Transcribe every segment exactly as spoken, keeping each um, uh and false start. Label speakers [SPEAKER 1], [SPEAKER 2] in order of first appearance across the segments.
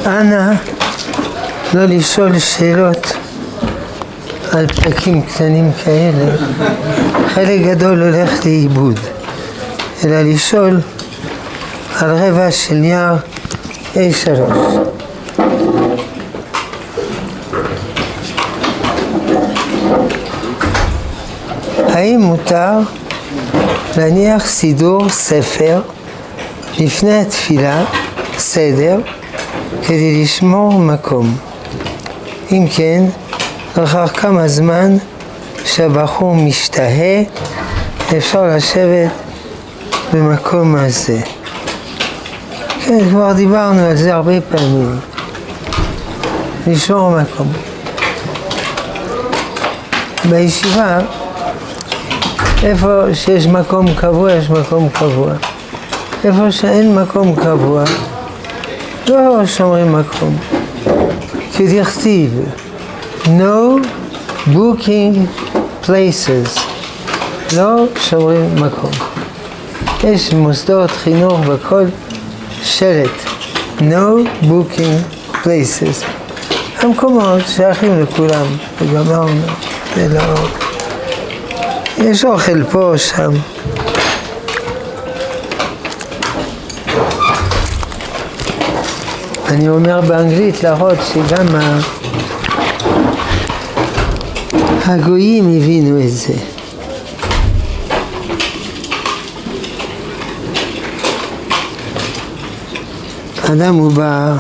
[SPEAKER 1] אנא לא לשאול שאלות על פרקים קטנים כאלה, חלק גדול הולך לאיבוד, אלא לשאול על רבע של נייר איי שלוש. האם מותר להניח סידור ספר לפני התפילה, סדר, כדי לשמור מקום? אם כן, אחר כמה זמן שהבחור משתהה, אפשר לשבת במקום הזה. כן, כבר דיברנו על זה הרבה פעמים. לשמור מקום. בישיבה, איפה שיש מקום קבוע, יש מקום קבוע. איפה שאין מקום קבוע, לא שומרים מקום. כדכתיב, no booking places, לא שומרים מקום. יש מוסדות חינוך בכל שלט, no booking places. המקומות שייכים לכולם, וגמרנו, זה לא... יש אוכל פה, שם. אני אומר באנגלית להראות שגם הגויים הבינו את זה. אדם הוא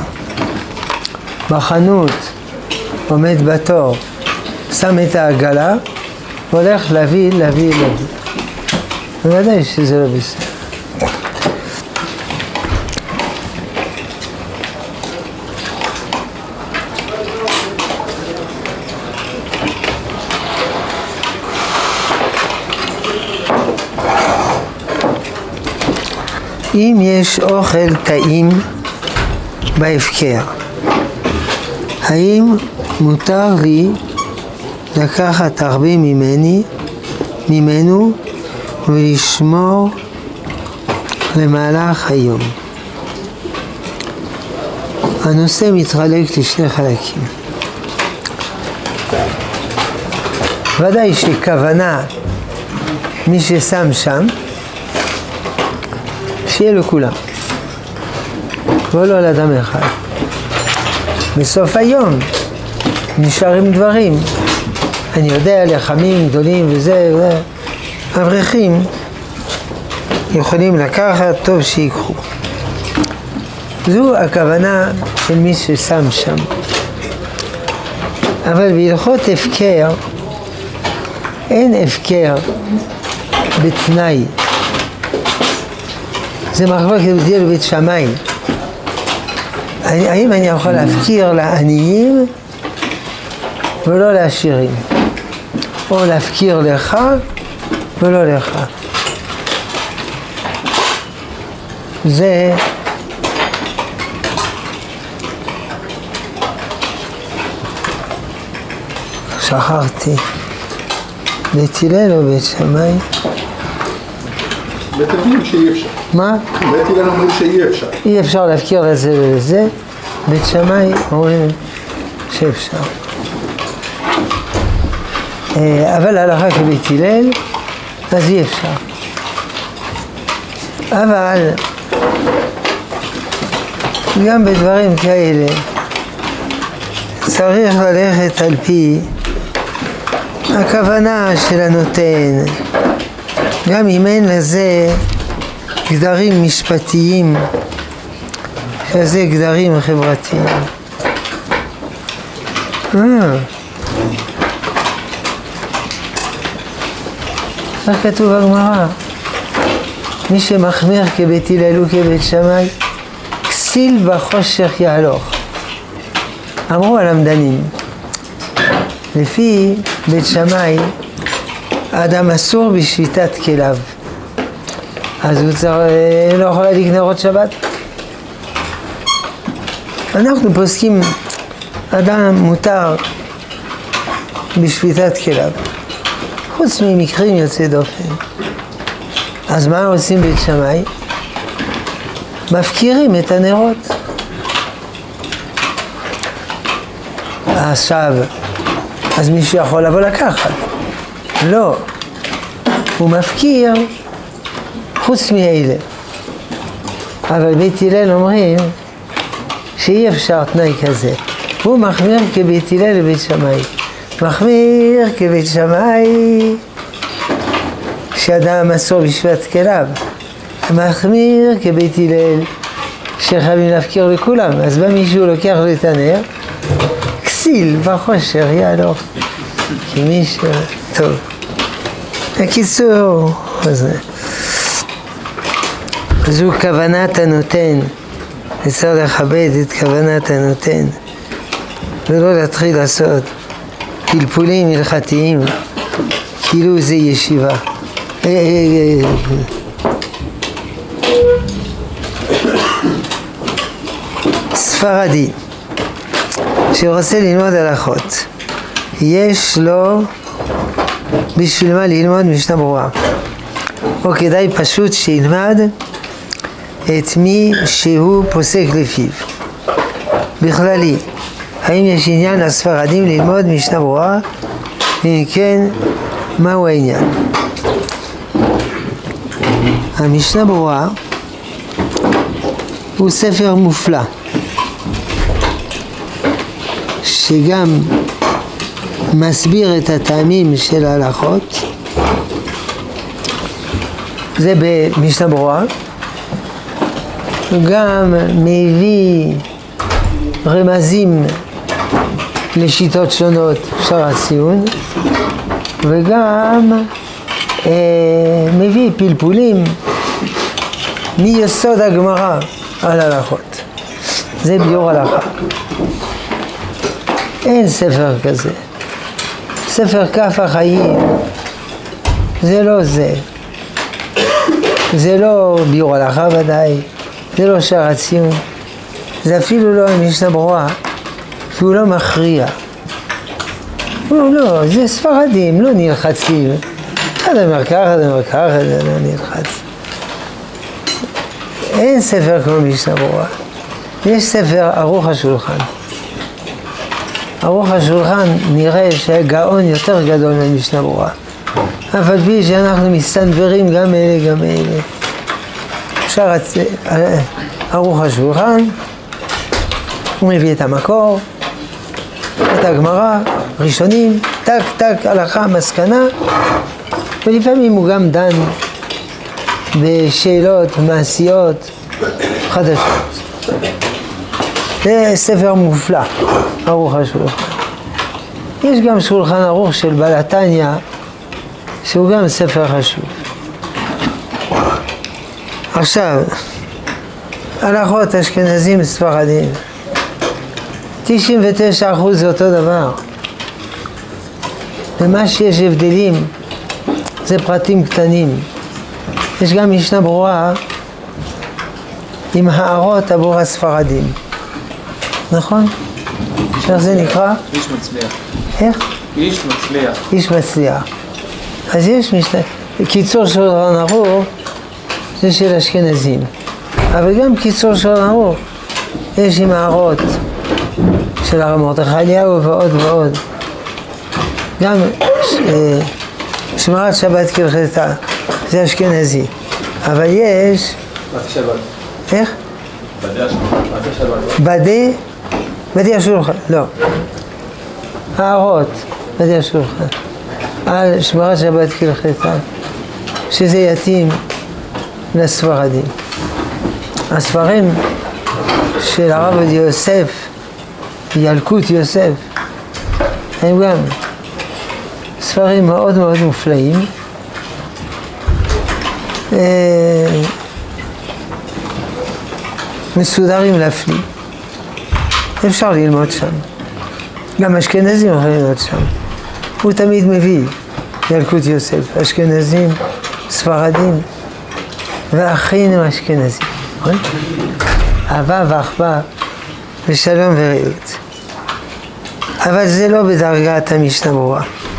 [SPEAKER 1] בחנות, עומד בתור, שם את העגלה, והולך להביא, להביא, להביא. בוודאי שזה לא בסדר. אם יש אוכל טעים בהפקר, האם מותר לי לקחת הרבה ממני, ממנו, ולשמור למהלך היום? הנושא מתחלק לשני חלקים. ודאי שכוונה מי ששם שם, שיהיה לו כולם, ולא לאדם אחד. בסוף היום נשארים דברים. אני יודע, לחמים גדולים וזה, וזה. אברכים יכולים לקחת, טוב שיקחו. זו הכוונה של מי ששם שם. אבל בהלכות הפקר, אין הפקר בתנאי. זה מחלוקת בדין ובית שמאי. האם אני יכול להפקיר לעניים ולא לעשירים? או להפקיר לך ולא לך? זה שכחתי. בית הלל או בית שמאי?
[SPEAKER 2] בית הלל שאי אפשר.
[SPEAKER 1] מה?
[SPEAKER 2] בית הלל אומרים שאי אפשר.
[SPEAKER 1] אי אפשר להפקיר לזה ולזה. בית שמאי אומרים שאפשר. אבל הלכה כבית הלל, אז אי אפשר. אבל גם בדברים כאלה צריך ללכת על פי הכוונה של הנותן. גם אם אין לזה גדרים משפטיים, שזה גדרים חברתיים. אה. כך כתוב בגמרא, מי שמחמיר כבית הלל וכבית שמאי, כסיל בחושך יהלוך. אמרו הלמדנים, לפי בית שמאי, האדם אסור בשביתת כליו, אז הוא צריך, לא יכול להדליק נרות שבת. אנחנו פוסקים, אדם מותר בשביתת כליו, חוץ ממקרים יוצאי דופן. אז מה עושים בית שמאי? מפקירים את הנרות. עכשיו, אז מישהו יכול לבוא לקחת. לא, הוא מפקיר חוץ מאלה. אבל בית הלל אומרים שאי אפשר תנאי כזה. הוא מחמיר כבית הלל לבית שמאי. מחמיר כבית שמאי שאדם מסור בשבט כליו. מחמיר כבית הלל שחייבים להפקיר לכולם. אז בא מישהו לוקח לו את הנר, כסיל בחושר יעלו. כי מישהו... טוב. בקיצור, זו כוונת הנותן. צריך לכבד את כוונת הנותן. ולא להתחיל לעשות פלפולים הלכתיים כאילו זה ישיבה. ספרדי שרוצה ללמוד הלכות, יש לו בשביל מה ללמוד משנה ברורה, או כדאי פשוט שילמד את מי שהוא פוסק לפיו. בכללי, האם יש עניין לספרדים ללמוד משנה ברורה? אם כן, מהו העניין? המשנה ברורה הוא ספר מופלא, שגם מסביר את הטעמים של ההלכות. זה במשנה ברורה. הוא גם מביא רמזים לשיטות שונות שער הציון, וגם אה, מביא פלפולים מיסוד הגמרא על הלכות. זה ביור הלכה. אין ספר כזה. ספר כף החיים זה לא זה. זה לא ביור הלכה ודאי, זה לא שער הציון, זה אפילו לא המשנה ברורה, כי הוא לא מכריע. הוא לא, זה ספרדים, לא נלחצים. אחד אומר ככה, אחד אומר ככה, זה לא נלחץ. אין ספר כמו משנה ברורה. יש ספר ערוך השולחן. ערוך השולחן נראה שהגאון יותר גדול ממשנה ברורה. אף על פי שאנחנו מסתנוורים גם אלה גם אלה. אפשר ערוך השולחן, הוא מביא את המקור, את הגמרא, ראשונים, טק טק הלכה מסקנה, ולפעמים הוא גם דן בשאלות מעשיות חדשות. זה ספר מופלא, ערוך השולחן. יש גם שולחן ערוך של בעל התניא, שהוא גם ספר חשוב. עכשיו, הלכות אשכנזים ספרדים, תשעים ותשעה אחוז זה אותו דבר. ומה שיש הבדלים זה פרטים קטנים. יש גם משנה ברורה עם הערות עבור הספרדים. נכון? איך זה נקרא?
[SPEAKER 3] איש מצליח.
[SPEAKER 1] איך?
[SPEAKER 3] איש מצליח.
[SPEAKER 1] איש מצליח. אז יש משנה, קיצור של שולחן ערוך זה של אשכנזים. אבל גם קיצור של שולחן ערוך יש עם הערות של הרב מרדכי אליהו ועוד ועוד. גם שמרת שבת כהלכתה זה אשכנזי. אבל יש...
[SPEAKER 3] בתי שבת.
[SPEAKER 1] איך?
[SPEAKER 3] בתי שבת.
[SPEAKER 1] בדי? בדי השולחן, לא. הערות, בדי השולחן. על שמרת שבת כהלכתה, שזה יתאים לספרדים. הספרים של הרב עובדיה יוסף, ילקוט יוסף, הם גם ספרים מאוד מאוד מופלאים. מסודרים להפליא. אפשר ללמוד שם. גם אשכנזים יכולים ללמוד שם. הוא תמיד מביא ילקוט יוסף, אשכנזים, ספרדים, ואחינו אשכנזים. אהבה ואחווה ושלום ורעות. אבל זה לא בדרגת המשנה ברורה.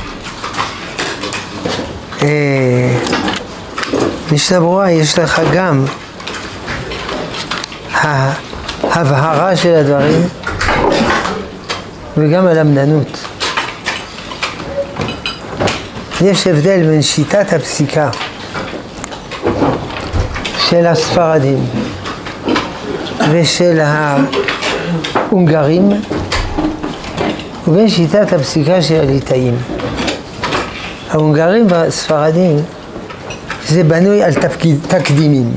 [SPEAKER 1] משנה ברורה יש לך גם ההבהרה של הדברים וגם על המננות. יש הבדל בין שיטת הפסיקה של הספרדים ושל ההונגרים ובין שיטת הפסיקה של הליטאים. ההונגרים והספרדים זה בנוי על תפקיד, תקדימים.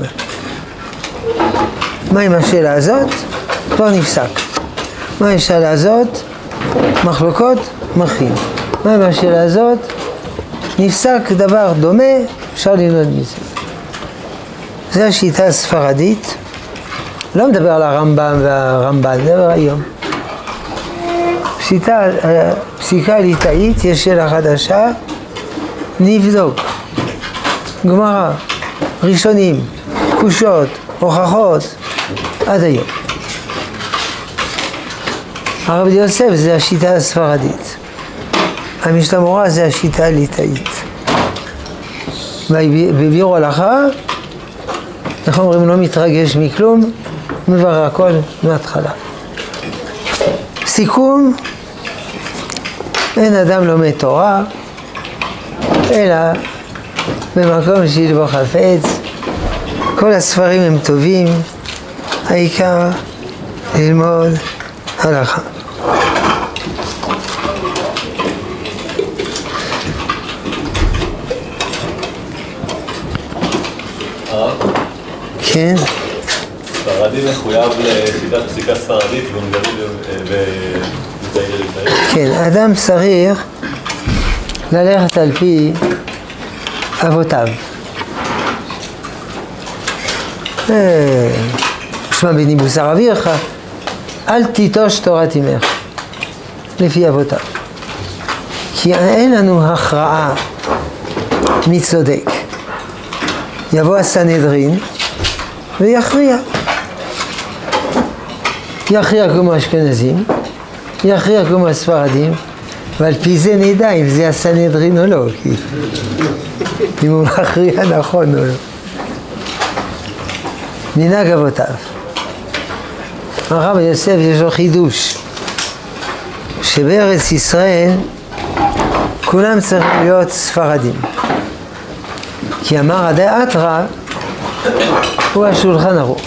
[SPEAKER 1] מה עם השאלה הזאת? כבר נפסק. מה עם השאלה הזאת? מחלוקות, מכין. מה עם השאלה הזאת? נפסק דבר דומה, אפשר ללמוד מזה. זו השיטה הספרדית. לא מדבר על הרמב"ם והרמב"ן, מדבר היום. שיטה, פסיקה ליטאית, יש שאלה חדשה, נבדוק. גמרא, ראשונים, קושות, הוכחות, עד היום. הרב יוסף זה השיטה הספרדית. המשנה ברורה זה השיטה הליטאית. בביאור הלכה, אנחנו אומרים לא מתרגש מכלום, מברר הכל מההתחלה. סיכום, אין אדם לומד תורה, אלא במקום שילבו חפץ. כל הספרים הם טובים, העיקר ללמוד הלכה. כן.
[SPEAKER 4] ספרדי מחויב לשיטת פסיקה ספרדית והונגרי וליטאי לליטאי. כן,
[SPEAKER 1] אדם צריך ללכת על פי אבותיו. שמע בנימוס הרב אביך, אל תיטוש תורת אמך, לפי אבותיו. כי אין לנו הכרעה מי צודק. יבוא הסנהדרין ויכריע. יכריע כמו אשכנזים, יכריע כמו הספרדים, ועל פי זה נדע אם זה הסנהדרין או לא, כי אם הוא מכריע נכון או לא. מנהג אבותיו. הרב יוסף יש לו חידוש, שבארץ ישראל כולם צריכים להיות ספרדים. כי אמר הדאתרא הוא השולחן ערוך.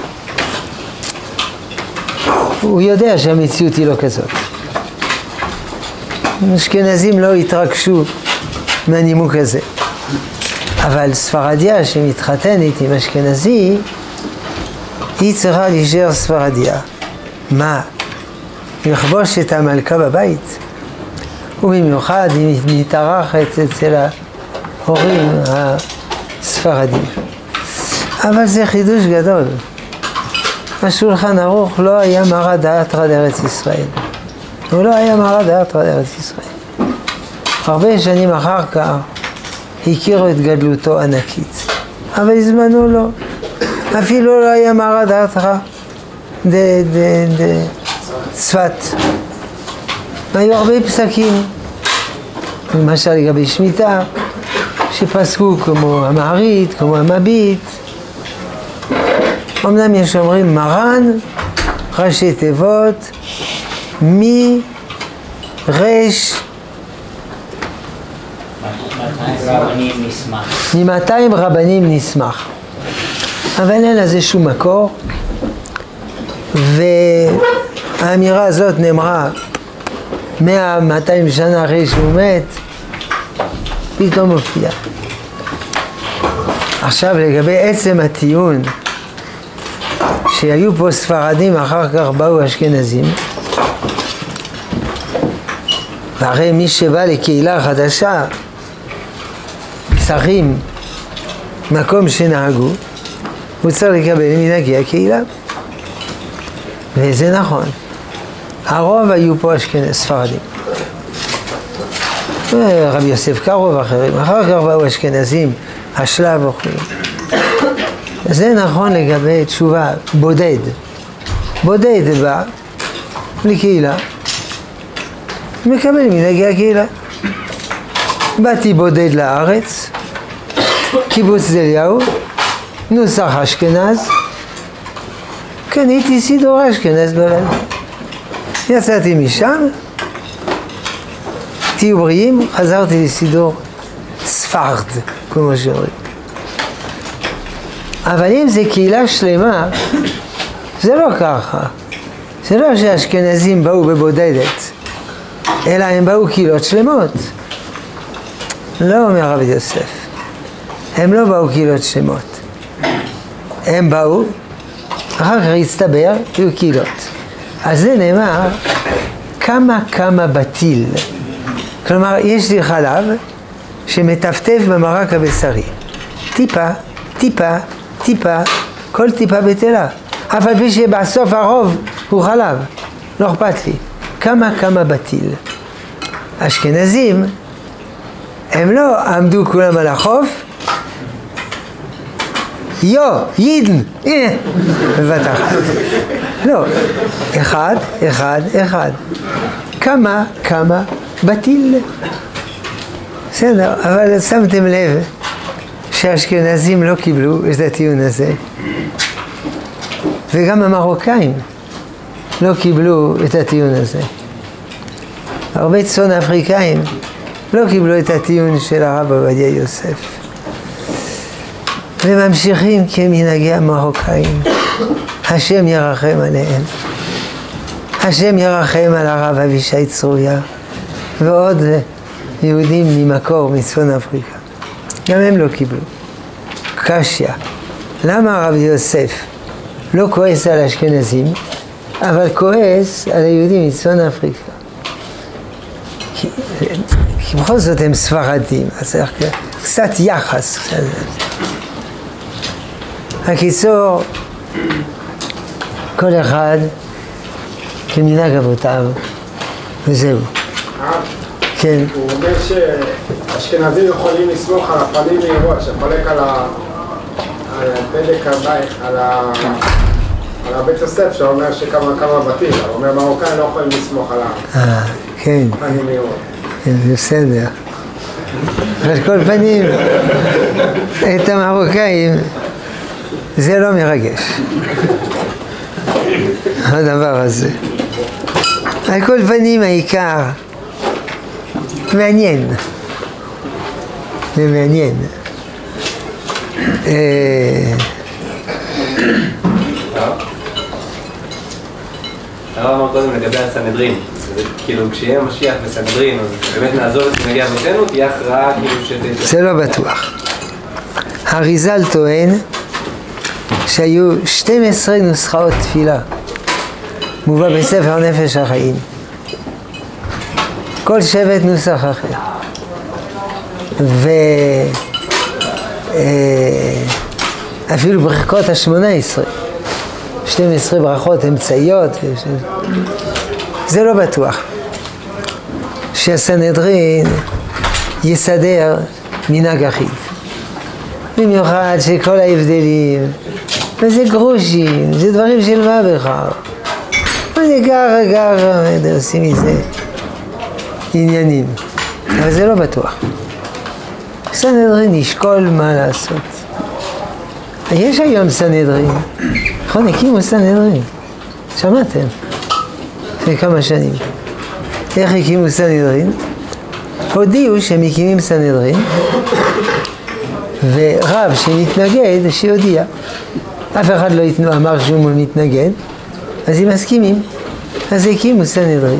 [SPEAKER 1] הוא יודע שהמציאות היא לא כזאת. אשכנזים לא התרגשו מהנימוק הזה. אבל ספרדיה שמתחתנת עם אשכנזי, היא צריכה להישאר ספרדיה. מה? לכבוש את המלכה בבית? ובמיוחד היא מתארחת אצל ההורים הספרדים. אבל זה חידוש גדול. השולחן ערוך לא היה מרא דאתרא לארץ ישראל. הוא לא היה מרא דאתרא לארץ ישראל. הרבה שנים אחר כך הכירו את גדלותו ענקית. אבל הזמנו לו. אפילו לא היה מרא דאתרא דצפת. היו הרבה פסקים. למשל לגבי שמיטה, שפסקו כמו המערית, כמו המביט. אמנם יש אומרים מרן, ראשי תיבות, מי, רש, ממאתיים רבנים נשמח. אבל אין לזה שום מקור, והאמירה הזאת נאמרה מאה מאתיים שנה אחרי שהוא מת, פתאום מופיע. עכשיו לגבי עצם הטיעון, שהיו פה ספרדים, אחר כך באו אשכנזים, והרי מי שבא לקהילה חדשה, צריכים מקום שנהגו, הוא צריך לקבל מנהגי הקהילה. וזה נכון. הרוב היו פה אשכנזים, ספרדים. רבי יוסף קארו ואחרים. אחר כך באו אשכנזים, השלב וכו'. זה נכון לגבי תשובה בודד. בודד בא לקהילה, מקבל מנהגי הקהילה. באתי בודד לארץ, קיבוץ זליהו, נוסח אשכנז, קניתי סידור אשכנז בבית. יצאתי משם, תהיו בריאים, חזרתי לסידור ספרד, כמו שאומרים. אבל אם זה קהילה שלמה, זה לא ככה. זה לא שהאשכנזים באו בבודדת, אלא הם באו קהילות שלמות. לא אומר הרב יוסף. הם לא באו קהילות שלמות. הם באו, אחר כך הצטבר, היו קהילות. אז זה נאמר, כמה כמה בטיל. כלומר, יש לי חלב שמטפטף במרק הבשרי. טיפה, טיפה, טיפה, כל טיפה בטלה. אף על פי שבסוף הרוב הוא חלב. לא אכפת לי. כמה כמה בטיל. אשכנזים, הם לא עמדו כולם על החוף, יו, יידן, הנה, בבת אחת. לא, אחד, אחד, אחד. כמה, כמה, בטיל. בסדר, אבל שמתם לב שהאשכנזים לא קיבלו את הטיעון הזה, וגם המרוקאים לא קיבלו את הטיעון הזה. הרבה צפון אפריקאים לא קיבלו את הטיעון של הרב עובדיה יוסף. וממשיכים כמנהגי המרוקאים. השם ירחם עליהם. השם ירחם על הרב אבישי צרויה ועוד יהודים ממקור מצפון אפריקה. גם הם לא קיבלו. קשיא. למה הרב יוסף לא כועס על האשכנזים, אבל כועס על היהודים מצפון אפריקה? כי, כי בכל זאת הם ספרדים, אז קצת יחס. הקיצור, כל אחד כמנהג אבותיו, וזהו. כן.
[SPEAKER 5] הוא אומר שהאשכנזים יכולים לסמוך על הפנים מהירות, שחולק על הבדק הבית, על הבית יוסף, שאומר שכמה כמה בתים, הוא אומר מרוקאים לא יכולים לסמוך על הפנים מהירות.
[SPEAKER 1] כן, זה בסדר. על כל פנים, את המרוקאים זה לא מרגש. הדבר הזה. על כל פנים העיקר מעניין. זה מעניין.
[SPEAKER 6] הרב אמר קודם לגבי הסנהדרין, כאילו כשיהיה משיח בסנהדרין, אז באמת נעזוב את מנהגי אבותינו, תהיה הכרעה כאילו שת...
[SPEAKER 1] זה לא בטוח. הריז"ל טוען שהיו שתים עשרה נוסחאות תפילה, מובא בספר נפש החיים. כל שבט נוסח אחר. ואפילו ברכות השמונה עשרה, שתים עשרה ברכות אמצעיות, זה לא בטוח. שהסנהדרין יסדר מנהג אחיד. במיוחד שכל ההבדלים, וזה גרושים, זה דברים של מה בכך. וזה ככה, ככה, עושים מזה עניינים. אבל זה לא בטוח. סנהדרין ישקול מה לעשות. יש היום סנהדרין. נכון, הקימו סנהדרין. שמעתם? לפני כמה שנים. איך הקימו סנהדרין? הודיעו שהם מקימים סנהדרין, ורב שמתנגד, שיודיע. אף אחד לא אמר שהוא מתנגד, אז הם מסכימים. אז הקימו סנהדרין.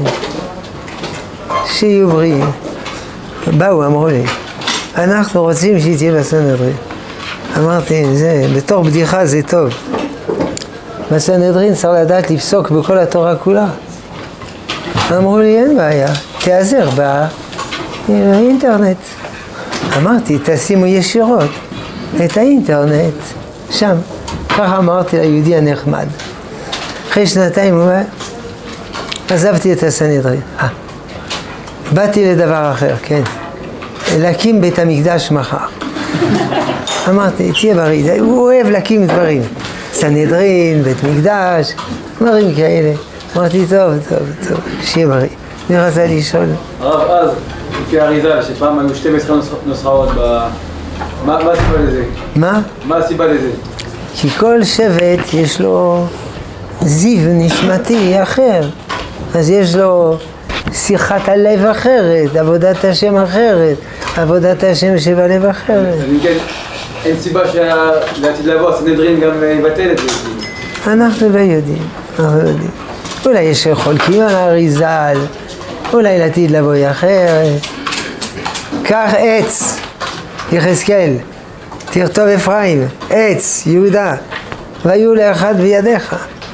[SPEAKER 1] שיהיו בריאים. באו, אמרו לי, אנחנו רוצים שתהיה בסנהדרין. אמרתי, זה, בתור בדיחה זה טוב. בסנהדרין צריך לדעת לפסוק בכל התורה כולה. אמרו לי, אין בעיה, תעזר באינטרנט. אמרתי, תשימו ישירות את האינטרנט שם. ככה אמרתי ליהודי הנחמד. אחרי שנתיים הוא אומר, עזבתי את הסנהדרין. אה, באתי לדבר אחר, כן. להקים בית המקדש מחר. אמרתי, תהיה בריא, הוא אוהב להקים דברים. סנהדרין, בית מקדש, דברים כאלה. אמרתי, טוב, טוב, טוב, שיהיה בריא. אני רצה לשאול.
[SPEAKER 3] הרב, אז, לפי הריז"ל, שפעם היו שתים עשרה נוסחאות ב... מה הסיבה לזה?
[SPEAKER 1] מה?
[SPEAKER 3] מה הסיבה לזה?
[SPEAKER 1] כי כל שבט יש לו זיו נשמתי אחר. אז יש לו שיחת הלב אחרת, עבודת השם אחרת, עבודת השם שבלב אחרת.
[SPEAKER 3] אם כן, אין סיבה שלעתיד לבוא הסנהדרין גם יבטל את זה.
[SPEAKER 1] אנחנו לא יודעים, אנחנו לא יודעים. אולי יש חולקים על האריזל, אולי לעתיד לבוא אחרת. קח עץ, יחזקאל, תכתוב אפרים, עץ, יהודה, והיו לאחד בידיך.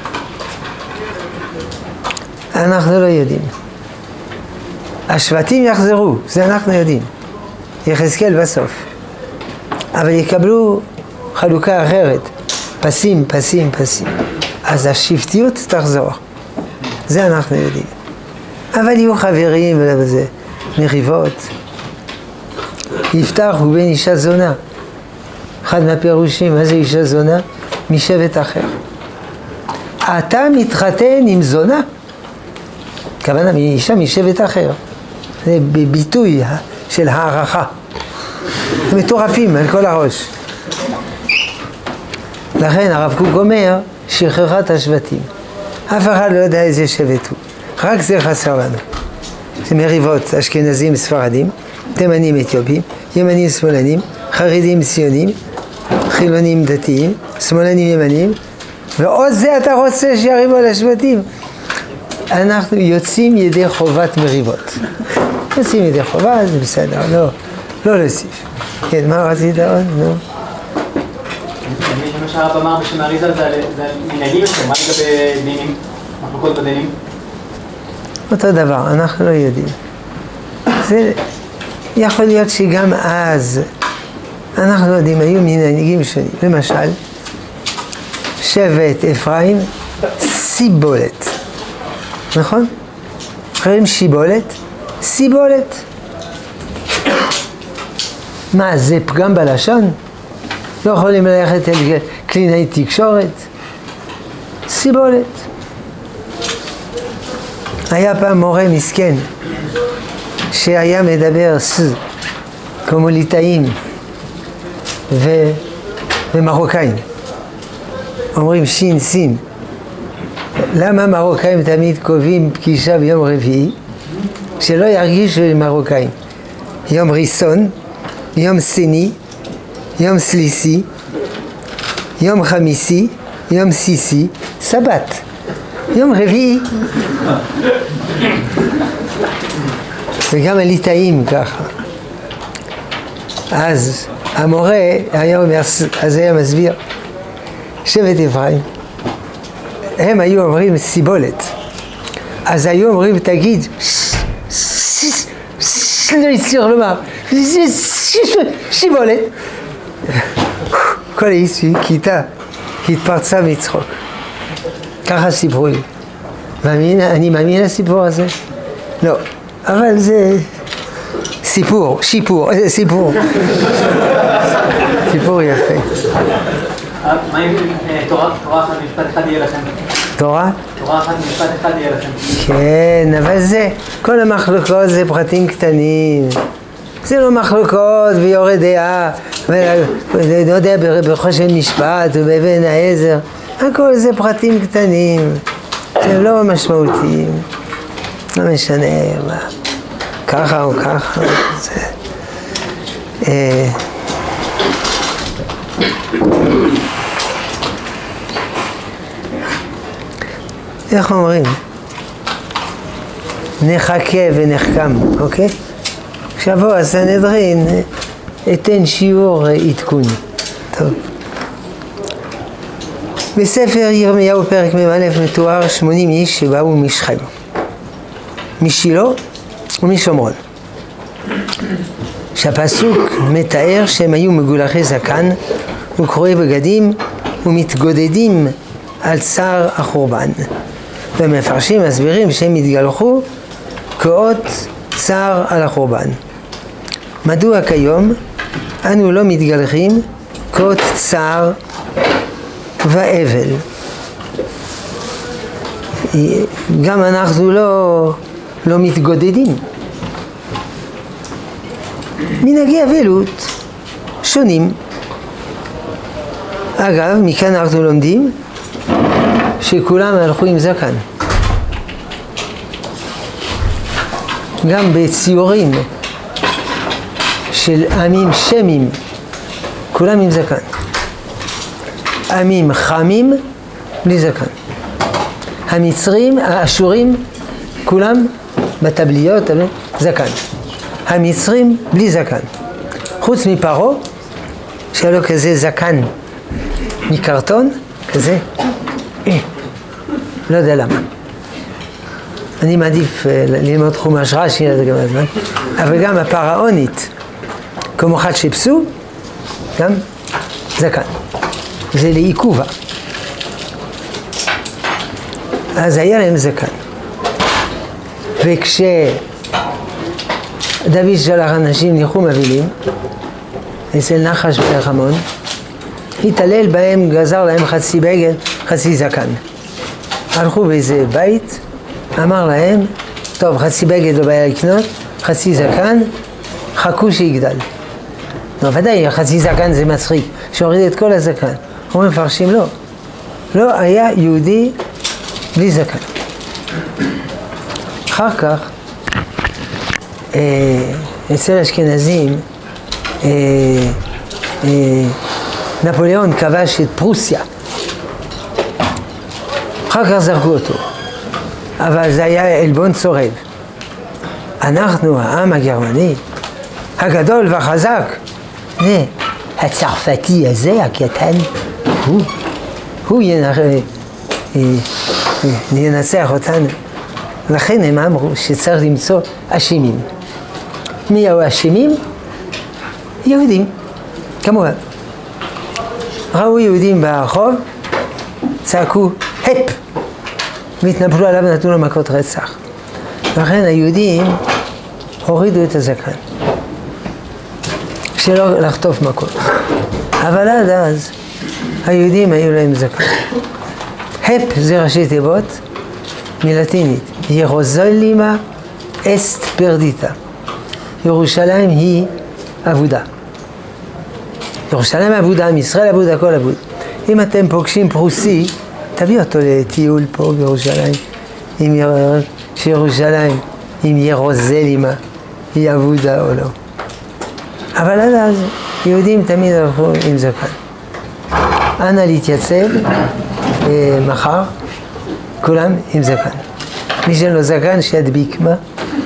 [SPEAKER 1] אנחנו לא יודעים. השבטים יחזרו, זה אנחנו יודעים. יחזקאל בסוף. אבל יקבלו חלוקה אחרת. פסים, פסים, פסים. אז השבטיות תחזור. זה אנחנו יודעים. אבל יהיו חברים וזה, מריבות. יפתח הוא בן אישה זונה. אחד מהפירושים, מה זה אישה זונה? משבט אחר. אתה מתחתן עם זונה? כוונה מאישה משבט אחר. זה בביטוי של הערכה. הם מטורפים על כל הראש. לכן הרב קוק אומר, שחררה את השבטים. אף אחד לא יודע איזה שבט הוא. רק זה חסר לנו. זה מריבות, אשכנזים ספרדים, תימנים אתיופים, ימנים שמאלנים, חרדים ציונים, חילונים דתיים, שמאלנים ימנים, ועוד זה אתה רוצה שיריבו על השבטים. אנחנו יוצאים ידי חובת מריבות. יוצאים ידי חובה, זה בסדר, לא, לא להוסיף. כן, מה רצית עוד? נו.
[SPEAKER 7] מה שהרב אמר בשם האריזל זה מנהגים אצלם, מה לגבי דינים? מחלוקות בדינים?
[SPEAKER 1] אותו דבר, אנחנו לא יודעים. זה יכול להיות שגם אז, אנחנו לא יודעים, היו מנהגים שונים. למשל, שבט אפרים, סיבולת. נכון? אחרים שיבולת, סיבולת. מה, זה פגם בלשון? לא יכולים ללכת אל קלינאי תקשורת? סיבולת. היה פעם מורה מסכן שהיה מדבר ס, כמו ליטאים ו... ומרוקאים. אומרים שין סין. למה מרוקאים תמיד קובעים פגישה ביום רביעי? שלא ירגישו מרוקאים. יום ראשון, יום שני, יום שלישי, יום חמישי, יום שישי, סבת. יום רביעי. וגם הליטאים ככה. אז המורה היה אומר, אז היה מסביר, שבט אפרים, הם היו אומרים סיבולת. אז היו אומרים, תגיד, לא יצטרך לומר, שיבולת. כל כיתה התפרצה מצחוק. ככה סיפרו לי. אני מאמין לסיפור הזה? לא. אבל זה סיפור, שיפור, זה סיפור. סיפור יפה.
[SPEAKER 7] מה אם תורה אחת משפט אחד יהיה לכם?
[SPEAKER 1] תורה?
[SPEAKER 7] תורה אחת משפט אחד יהיה לכם.
[SPEAKER 1] כן, אבל זה, כל המחלוקות זה פרטים קטנים. זה לא מחלוקות ויורד דעה, ולא יודע, בחושן משפט ובאבן העזר. הכל זה פרטים קטנים, שהם לא משמעותיים. לא משנה מה, ככה או ככה. זה... אה... איך אומרים? נחכה ונחכם, אוקיי? שבוע הסנהדרין אתן שיעור עדכון. טוב. בספר ירמיהו פרק מ"א מתואר שמונים איש שבאו משכם, משילה ומשומרון. שהפסוק מתאר שהם היו מגולחי זקן וקרועי בגדים ומתגודדים על צער החורבן. והמפרשים מסבירים שהם התגלחו כאות צער על החורבן. מדוע כיום אנו לא מתגלחים כאות צער ואבל? גם אנחנו לא, לא מתגודדים. מנהגי אבלות שונים. אגב, מכאן אנחנו לומדים שכולם הלכו עם זקן. גם בציורים של עמים שמים, כולם עם זקן. עמים חמים בלי זקן. המצרים, האשורים, כולם בטבליות, זקן. המצרים בלי זקן. חוץ מפרו, שהיה לו כזה זקן מקרטון, כזה, לא יודע למה. אני מעדיף ללמוד חומש רש"י, אבל גם הפרעונית, כמו חד שפסו, גם זקן. זה לעיכובה. אז היה להם זקן. וכשדוד שלח אנשים ניחום אבלים, אצל נחש ורחמון, התעלל בהם, גזר להם חצי בגד, חצי זקן. הלכו באיזה בית, אמר להם, טוב, חצי בגד לא בעיה לקנות, חצי זקן, חכו שיגדל. לא, ודאי, חצי זקן זה מצחיק, שהוריד את כל הזקן. אומרים מפרשים, לא. לא היה יהודי בלי זקן. אחר כך, אה, אצל אשכנזים, אה, אה, נפוליאון כבש את פרוסיה. אחר כך זרקו אותו. אבל זה היה עלבון צורב. אנחנו, העם הגרמני, הגדול והחזק, זה הצרפתי הזה, הקטן, הוא, הוא ינצח אותנו. לכן הם אמרו שצריך למצוא אשמים. מי היו אשמים? יהודים, כמובן. ראו יהודים ברחוב, צעקו, הפ! והתנפלו עליו ונתנו לו מכות רצח. לכן היהודים הורידו את הזקן, שלא לחטוף מכות. אבל עד אז היהודים היו להם זקן. הפ זה ראשי תיבות מלטינית, ירוזלימה אסט פרדיטה. ירושלים היא אבודה. ירושלים אבודה, עם ישראל אבודה, הכל אבוד. אם אתם פוגשים פרוסי, תביא אותו לטיול פה בירושלים, עם יר... שירושלים, עם ירוזלימה, היא אבודה או לא. אבל עד אז יהודים תמיד הלכו עם זקן. אנא להתייצב אה, מחר, כולם עם זקן. מי שאין לו זקן שידביק, מה?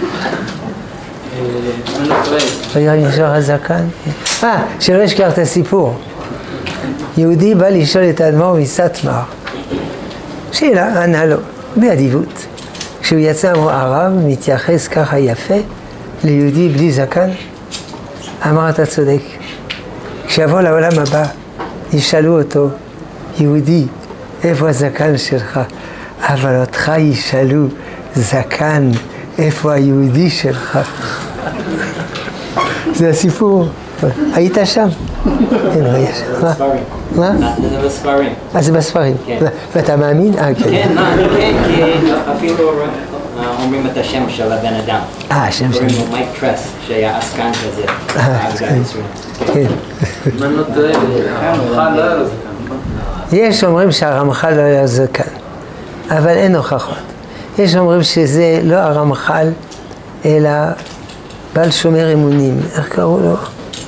[SPEAKER 1] רגע, נשאר הזקן. אה, שלא ישכח את הסיפור. יהודי בא לשאול את האדמו"ר מסטמר. שאלה, ענה לו, באדיבות. כשהוא יצא הרב, מתייחס ככה יפה ליהודי בלי זקן. אמר, אתה צודק. כשיבוא לעולם הבא, ישאלו אותו, יהודי, איפה הזקן שלך? אבל אותך ישאלו, זקן, איפה היהודי שלך? זה הסיפור. היית שם? אין, לא יש. מה? מה?
[SPEAKER 7] זה בספרים.
[SPEAKER 1] אז זה בספרים.
[SPEAKER 7] כן.
[SPEAKER 1] ואתה מאמין? אה, כן.
[SPEAKER 7] כן, מה, כן, כי אפילו אומרים את השם של הבן אדם.
[SPEAKER 1] אה, השם של...
[SPEAKER 7] קוראים לו מייק טרס, שהיה עסקן כזה.
[SPEAKER 1] אה, כן. כן.
[SPEAKER 3] אם אני לא טועה, הרמח"ל לא היה לו זקן.
[SPEAKER 1] יש אומרים שהרמח"ל לא היה זקן, אבל אין הוכחות. יש אומרים שזה לא הרמח"ל, אלא בעל שומר אמונים. איך קראו לו?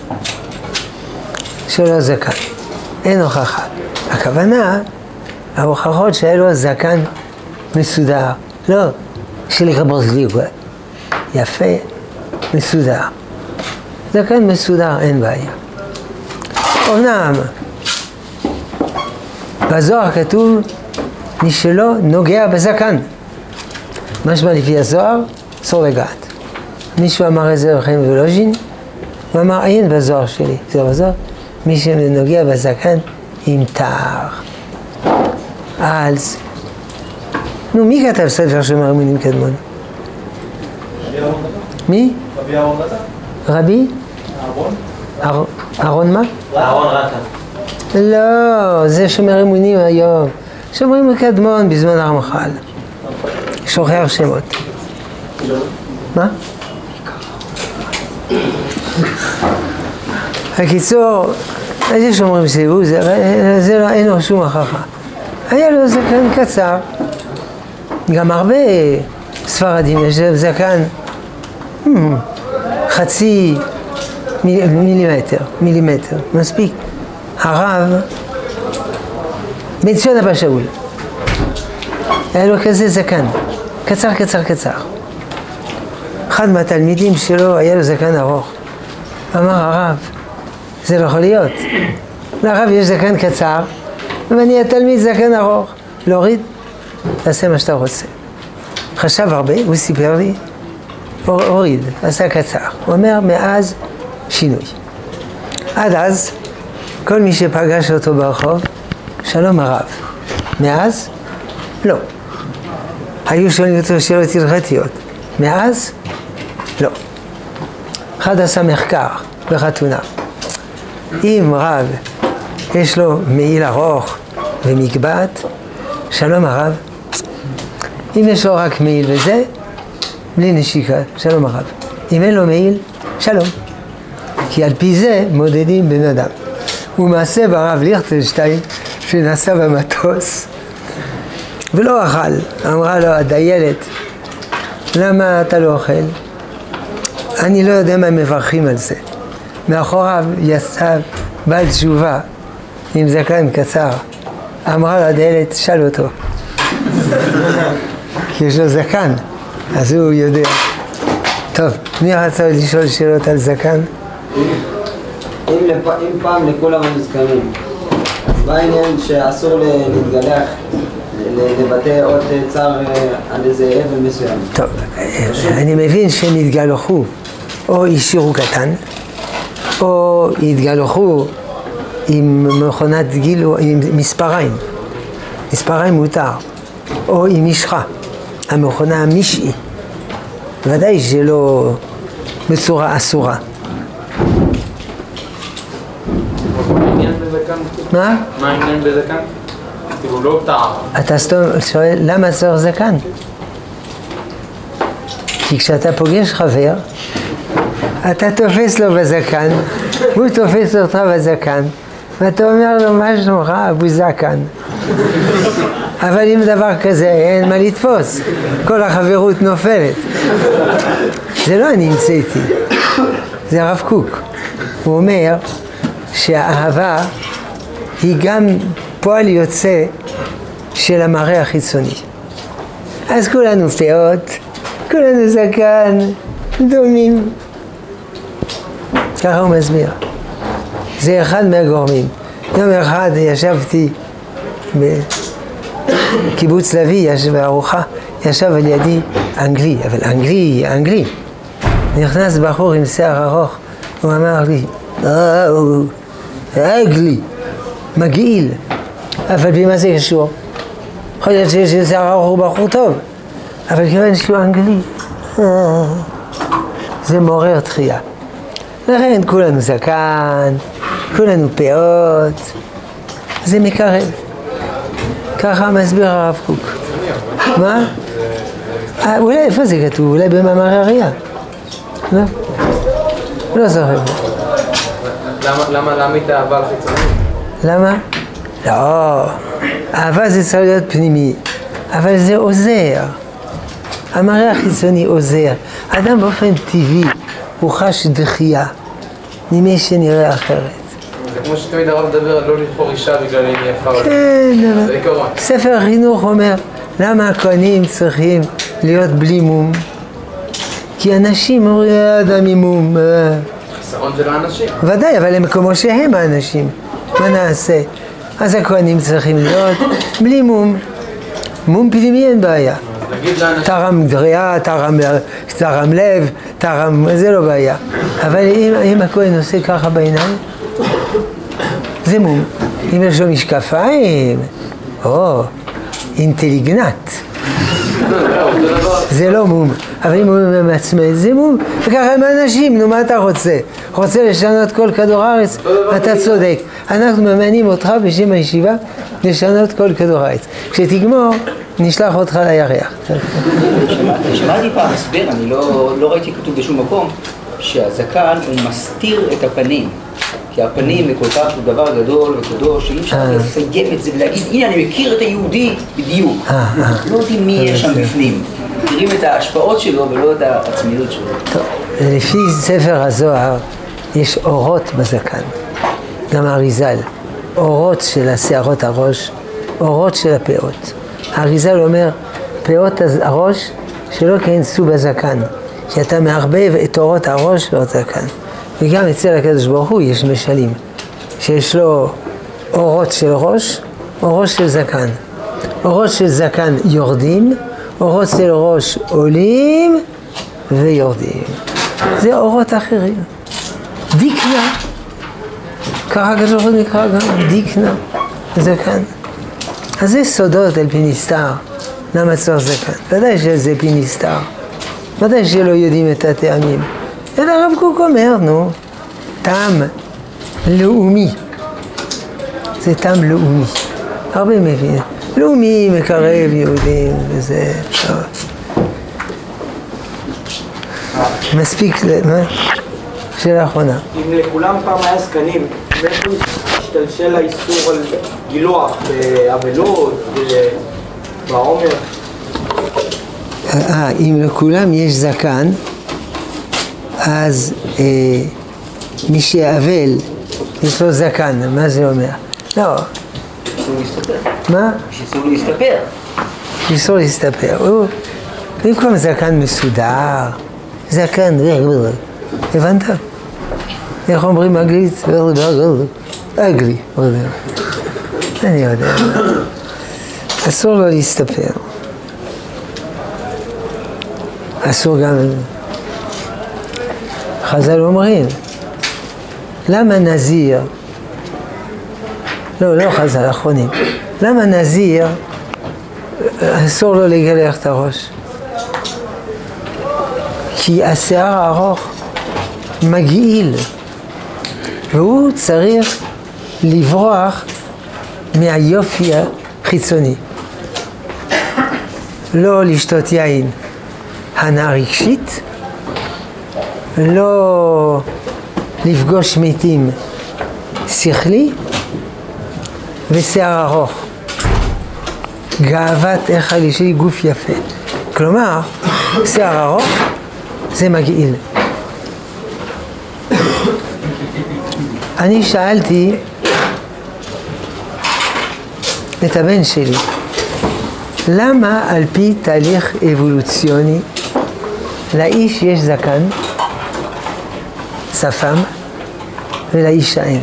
[SPEAKER 1] שלא זקן. אין הוכחה. הכוונה, ההוכחות שהיה לו זקן מסודר. לא, שלכבות ליגו. יפה, מסודר. זקן מסודר, אין בעיה. אומנם, בזוהר כתוב, מי שלא נוגע בזקן. משמע לפי הזוהר, אסור לגעת. מישהו אמר את זה בחיים ולוז'ין, הוא אמר, אין בזוהר שלי, זה בזוהר, מי שנוגע בזקן עם תאר. אז, נו, מי כתב ספר שומר אמונים קדמון? מי?
[SPEAKER 4] רבי אהרון רטה.
[SPEAKER 1] רבי?
[SPEAKER 4] אהרון?
[SPEAKER 1] אהרון מה?
[SPEAKER 4] אהרון רטה.
[SPEAKER 1] לא, זה שומר אמונים היום. שומרים קדמון בזמן הרמח"ל. שוחר שמות. מה? הקיצור, אז יש אומרים שהוא, זה לא, אין לו שום הוכחה. היה לו זקן קצר. גם הרבה ספרדים יש להם זקן חצי מילימטר, מילימטר, מספיק. הרב, בן ציון אבא שאול, היה לו כזה זקן, קצר, קצר, קצר. אחד מהתלמידים שלו היה לו זקן ארוך. אמר הרב, זה לא יכול להיות. לרב יש זקן קצר, ואני התלמיד זקן ארוך. להוריד, תעשה מה שאתה רוצה. חשב הרבה, הוא סיפר לי, הוריד, עשה קצר. הוא אומר, מאז שינוי. עד אז, כל מי שפגש אותו ברחוב, שלום הרב. מאז, לא. היו שואלים אותו שאלות הלכתיות. מאז, לא. אחד עשה מחקר בחתונה. אם רב יש לו מעיל ארוך ומקבעת, שלום הרב. אם יש לו רק מעיל וזה, בלי נשיקה, שלום הרב. אם אין לו מעיל, שלום. כי על פי זה מודדים בן אדם. ומעשה ברב ליכטנשטיין, שנסע במטוס, ולא אכל. אמרה לו הדיילת, למה אתה לא אוכל? אני לא יודע מה מברכים על זה. מאחוריו יצא בעל תשובה עם זקן קצר. אמרה לו הדיילת, שאל אותו. כי יש לו זקן, אז הוא יודע. טוב, מי רצה לשאול שאלות על זקן?
[SPEAKER 8] אם, לפ... אם פעם לכולם המזקנים, אז מה העניין שאסור להתגלח, לבטא עוד צער על איזה אבל מסוים?
[SPEAKER 1] טוב, אני מבין שהם התגלחו, או השאירו קטן, או התגלחו עם מכונת גילו, עם מספריים, מספריים מותר, או עם משחה, המכונה המשעי, ודאי שלא בצורה אסורה. מה?
[SPEAKER 3] מה העניין בזקן? כאילו לא טעם.
[SPEAKER 1] אתה שואל, למה צריך זקן? כי כשאתה פוגש חבר, אתה תופס לו בזקן, הוא תופס אותך בזקן, ואתה אומר לו, מה שלומך, אבו זקן? אבל אם דבר כזה, אין מה לתפוס, כל החברות נופלת. זה לא אני המצאתי, זה הרב קוק. הוא אומר שהאהבה היא גם פועל יוצא של המראה החיצוני. אז כולנו פאות, כולנו זקן, דומים. ככה הוא מסביר. זה אחד מהגורמים. יום אחד ישבתי בקיבוץ לוי, בארוחה, ישב על ידי אנגלי, אבל אנגלי, אנגלי. נכנס בחור עם שיער ארוך, הוא אמר לי, אנגלי, מגעיל, אבל במה זה קשור? יכול להיות שיש לי שיער ארוך הוא בחור טוב, אבל כיוון שהוא אנגלי, זה מעורר תחייה. לכן כולנו זקן, כולנו פאות, זה מקרב. ככה מסביר הרב קוק. מה? אולי איפה זה כתוב? אולי במאמר אריה. לא? לא זוכר.
[SPEAKER 6] למה להעמיד אהבה על חיצונית?
[SPEAKER 1] למה? לא. אהבה זה צריך להיות פנימי, אבל זה עוזר. המראה החיצוני עוזר. אדם באופן טבעי הוא חש דחייה ממי שנראה אחרת.
[SPEAKER 6] זה כמו שתמיד הרב מדבר על לא לבחור אישה בגלל אם היא יפה.
[SPEAKER 1] כן, אבל
[SPEAKER 6] זה עיקרון.
[SPEAKER 1] ספר החינוך אומר, למה הכהנים צריכים להיות בלי מום? כי אנשים אומרים, אדם עם מום.
[SPEAKER 6] חיסרון של האנשים.
[SPEAKER 1] ודאי, אבל הם כמו שהם האנשים. מה נעשה? אז הכהנים צריכים להיות בלי מום. מום פנימי אין בעיה. תרם דריעה, תרם, תרם לב, תרם, זה לא בעיה. אבל אם, אם הכהן עושה ככה בעיניים, זה מום. אם יש לו משקפיים, או, אינטליגנט. זה לא מום. אבל אם הוא ממצמץ, זה מום. וככה הם אנשים, נו מה אתה רוצה? רוצה לשנות כל כדור הארץ? אתה צודק. אנחנו ממנים אותך בשם הישיבה לשנות כל כדור הארץ. כשתגמור, נשלח אותך לירח.
[SPEAKER 9] שמעתי פעם הסבר, אני לא ראיתי כתוב בשום מקום, שהזקן הוא מסתיר את הפנים. כי הפנים זה כל כך דבר גדול וקדוש, שאי אפשר לסיים את זה ולהגיד, הנה אני מכיר את היהודי בדיוק. לא יודעים מי יש שם בפנים. תראה מסתירים את ההשפעות שלו ולא את העצמיות שלו.
[SPEAKER 1] טוב, לפי ספר הזוהר יש אורות בזקן, גם אריזל, אורות של השערות הראש, אורות של הפאות. אריזל אומר, פאות הראש שלא כנסו בזקן, שאתה מערבב את אורות הראש והזקן. וגם אצל הקדוש ברוך הוא יש משלים, שיש לו אורות של ראש, אורות של זקן. אורות של זקן יורדים, אורות של ראש עולים ויורדים. זה אורות אחרים. דיקנה, ככה הקדוש ברוך הוא נקרא גם דיקנה, זקן. אז זה סודות על פי נסתר, למה צריך זקן? ודאי שזה פי נסתר, ודאי שלא יודעים את הטעמים. אלא הרב קוק אומר, נו, טעם לאומי, זה טעם לאומי, הרבה מבין, לאומי מקרב יהודים וזה, טוב. מספיק, מה? שאלה אחרונה.
[SPEAKER 7] אם לכולם פעם היה זקנים, מאיפה השתלשל האיסור על גילוח באבלות, בעומר?
[SPEAKER 1] אה, אם לכולם יש זקן, אז אה, מי שאבל, יש לו זקן, מה זה אומר? לא.
[SPEAKER 9] אסור להסתפר.
[SPEAKER 1] מה?
[SPEAKER 9] אסור להסתפר.
[SPEAKER 1] אסור להסתפר. הוא, במקום זקן מסודר, זקן, הבנת? איך אומרים אנגלית? אגלי, אני יודע. אסור לו להסתפר. אסור גם... חז"ל אומרים, למה נזיר, לא, לא חז"ל, אחרונים, למה נזיר אסור לו לגלח את הראש? כי השיער הארוך מגעיל, והוא צריך לברוח מהיופי החיצוני. לא לשתות יין הנאה רגשית, לא לפגוש מתים שכלי, ושיער ארוך. גאוות איך הלישי גוף יפה. כלומר, שיער ארוך זה מגעיל. אני שאלתי את הבן שלי, למה על פי תהליך אבולוציוני לאיש יש זקן, שפם, ולאישה אין?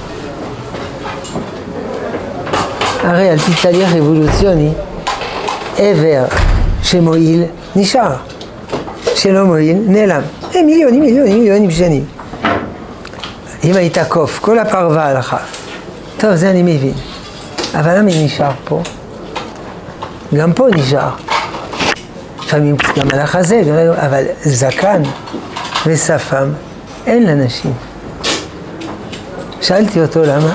[SPEAKER 1] הרי על פי תהליך אבולוציוני, עבר שמועיל נשאר, שלא מועיל נעלם. הם מיליונים, מיליונים, מיליונים שנים. אם היית קוף, כל הפרווה הלכה. טוב, זה אני מבין. אבל למה נשאר פה? גם פה נשאר. לפעמים גם על החזה, אבל זקן ושפם אין לנשים. שאלתי אותו למה?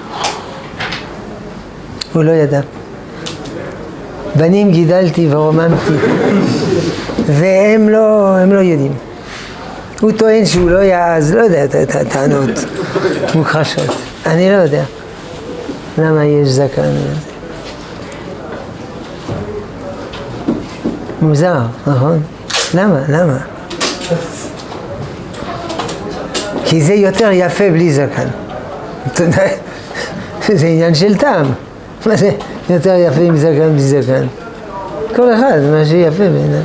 [SPEAKER 1] הוא לא ידע. בנים גידלתי ורוממתי, והם לא, הם לא יודעים. הוא טוען שהוא לא יעז, לא יודע את הטענות מוכחשות. אני לא יודע למה יש זקן לזה. מוזר, נכון? למה? למה? כי זה יותר יפה בלי זקן. זה עניין של טעם. מה זה יותר יפה עם זקן בלי זקן? כל אחד, מה שיפה בעיניו.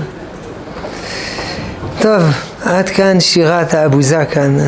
[SPEAKER 1] טוב, עד כאן שירת האבו זקן.